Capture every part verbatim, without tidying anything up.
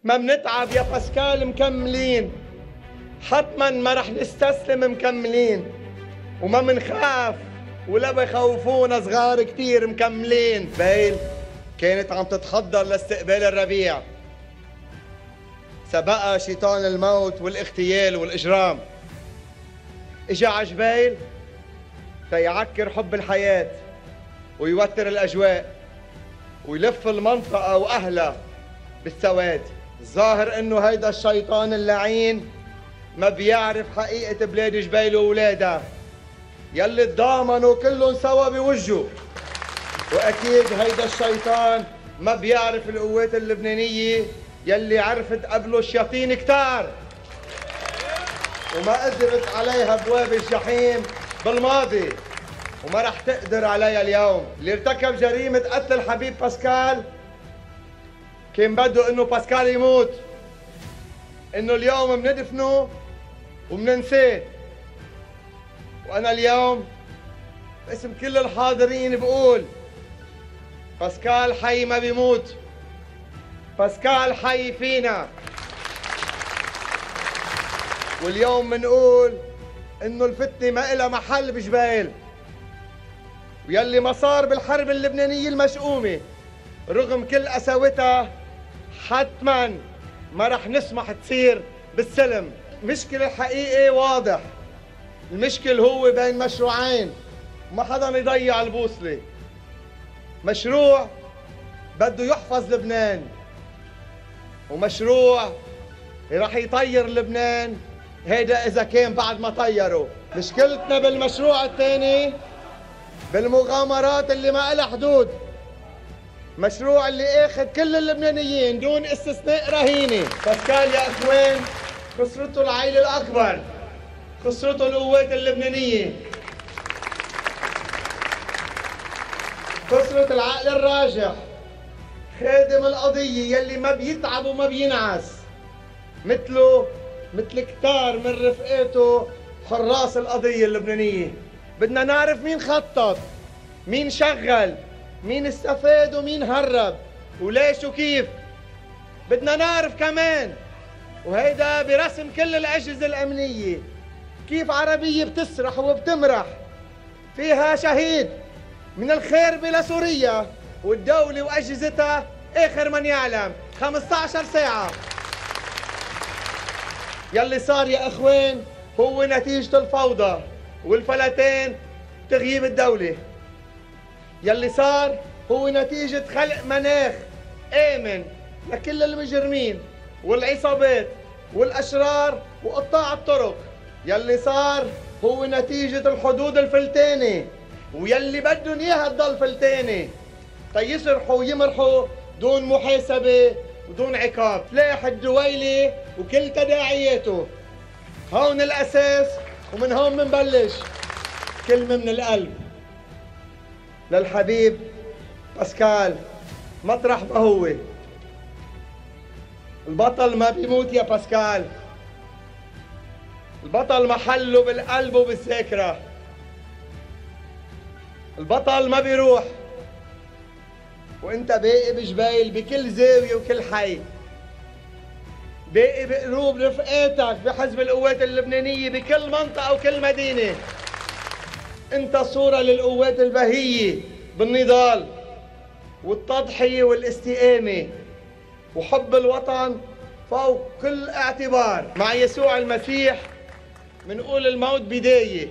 ما بنتعب يا باسكال مكملين، حتما ما رح نستسلم مكملين، وما منخاف ولا بخوفونا صغار كتير مكملين. بايل كانت عم تتحضر لاستقبال الربيع، سبقها شيطان الموت والاغتيال والإجرام. اجا عجبايل تيعكر حب الحياة ويوتر الأجواء ويلف المنطقة وأهلها بالسواد. الظاهر إنه هيدا الشيطان اللعين ما بيعرف حقيقة بلاد جبيل وولادها يلي تضامنوا كلهم سوا بوجهه. وأكيد هيدا الشيطان ما بيعرف القوات اللبنانية يلي عرفت قبله الشياطين كتار وما قدرت عليها ابواب الجحيم بالماضي وما رح تقدر عليها اليوم. اللي ارتكب جريمة قتل الحبيب باسكال كان بده انه باسكال يموت، انه اليوم بندفنه وبننساه. وانا اليوم باسم كل الحاضرين بقول باسكال حي ما بيموت، باسكال حي فينا. واليوم منقول انه الفتنة ما إلها محل بجبيل، ويلي ما صار بالحرب اللبنانية المشؤومة رغم كل قساوتها حتما ما رح نسمح تصير بالسلم. مشكلة الحقيقي واضح، المشكل هو بين مشروعين ما حدا يضيع البوصلة. مشروع بده يحفظ لبنان، ومشروع رح يطير لبنان، هيدا إذا كان بعد ما طيروا. مشكلتنا بالمشروع الثاني بالمغامرات اللي ما إلها حدود، مشروع اللي اخذ كل اللبنانيين دون استثناء رهينة. باسكال يا اخوان خسرته العائلة الأكبر، خسرته القوات اللبنانية، خسرت العقل الراجح، خادم القضية يلي ما بيتعب وما بينعس مثله مثل كتار من رفقاته حراس القضية اللبنانية. بدنا نعرف مين خطط، مين شغل، مين استفاد ومين هرب وليش وكيف. بدنا نعرف كمان، وهيدا برسم كل الأجهزة الأمنية، كيف عربية بتسرح وبتمرح فيها شهيد من الخربة لسوريا والدولة وأجهزتها آخر من يعلم خمسة عشر ساعة. يلي صار يا أخوان هو نتيجة الفوضى والفلتان تغييب الدولة. يلي صار هو نتيجة خلق مناخ آمن لكل المجرمين والعصابات والأشرار وقطاع الطرق. يلي صار هو نتيجة الحدود الفلتانة ويلي بدهم إياها تضل فلتانة تيسرحوا ويمرحوا دون محاسبة ودون عقاب. سلاح الدويلة وكل تداعياته هون الأساس، ومن هون منبلش. كلمة من القلب للحبيب باسكال مطرح ما هو. البطل ما بيموت يا باسكال، البطل محله بالقلب وبالذاكرة. البطل ما بيروح، وانت باقي بجبيل بكل زاوية وكل حي، باقي بقلوب رفقاتك بحزب القوات اللبنانية بكل منطقة وكل مدينة. انت صورة للقوات البهية بالنضال والتضحية والاستقامة وحب الوطن فوق كل اعتبار. مع يسوع المسيح منقول الموت بداية،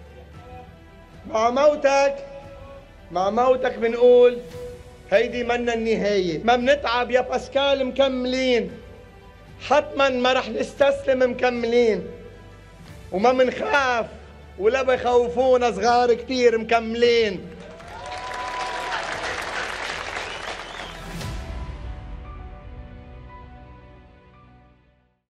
مع موتك مع موتك منقول هيدي منا النهاية. ما بنتعب يا باسكال مكملين، حتما ما رح نستسلم مكملين، وما منخاف ولا بخوفونا صغار كتير مكملين.